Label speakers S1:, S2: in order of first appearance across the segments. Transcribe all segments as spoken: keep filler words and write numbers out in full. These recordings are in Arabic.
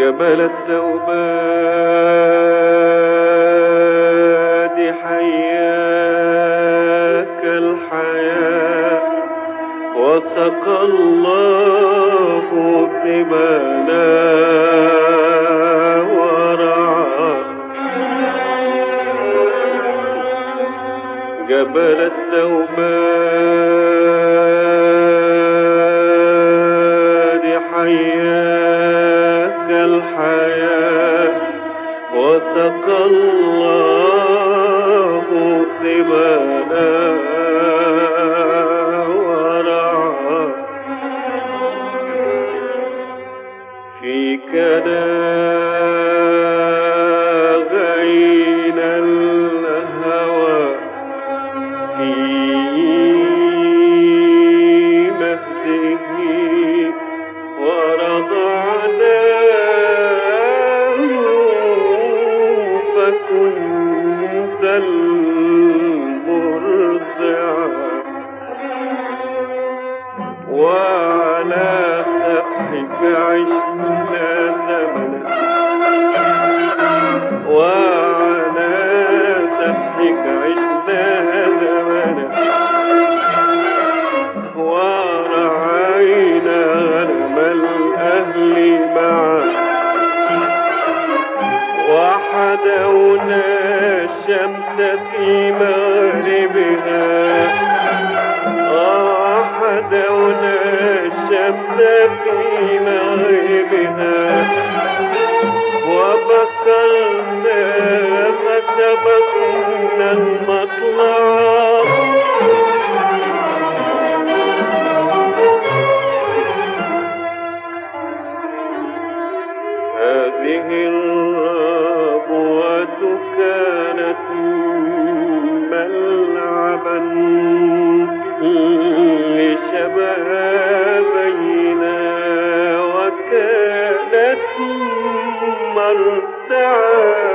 S1: جبل التوباد حياك الحياة وسقى الله سبانا ورعى. جبل التوباد حياك الحياة وسقى الله سبانا ورعى. فيك ناغينا الهوى في مهده ورضعناه فكنت المرضع. وعلى سفحك عشنا زمنا وعلى سفحك عشنا زمنا ورعينا غنم الأهل معا وحدونا الشمس في مغربها وحدونا الشمس في مغربها وبكرنا فسبقنا المطلع. هذه الربوة كانت ملعبا لشبابينا وكانت مرتعا.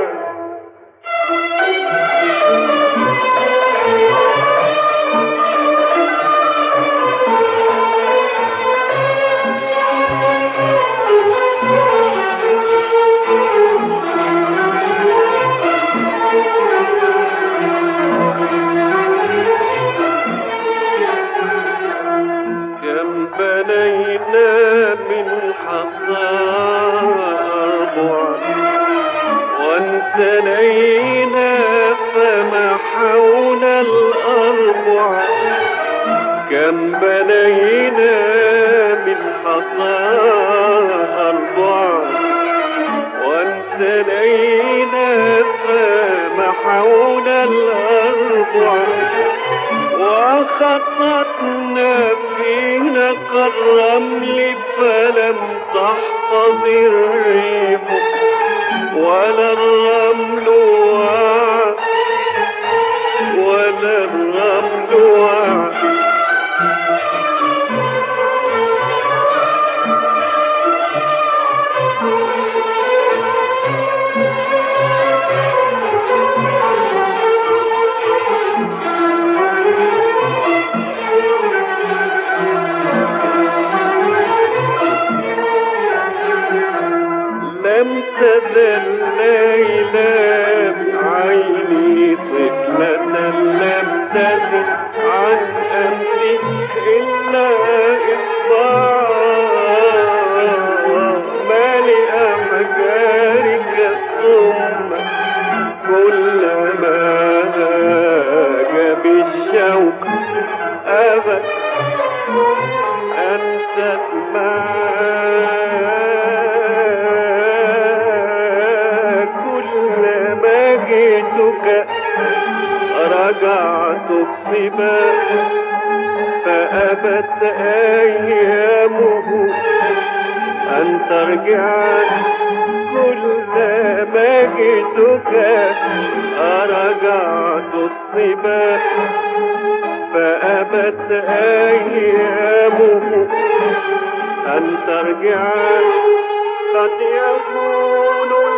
S1: بنينا من حصى أربعا وانسلينا فمحونا الأربعا. كم بنينا من حصى أربعا وانسلينا فمحونا الأربعا. وخططنا في نقى الرمل فلم تحفظ الريح ولا الرمل وعى ولا الرمل وعى. لم تزل ليلى بعيني طفلة لم تزل عن أمسي إلا إصبعا مالئ مجارك ثم كلما هاج بالشوق أبت أن تسمع. رجعت الصبا فأبت أيامه أن ترجع. كلما جئتك رجعت الصبا فأبت أيامه أن ترجع. قد يكون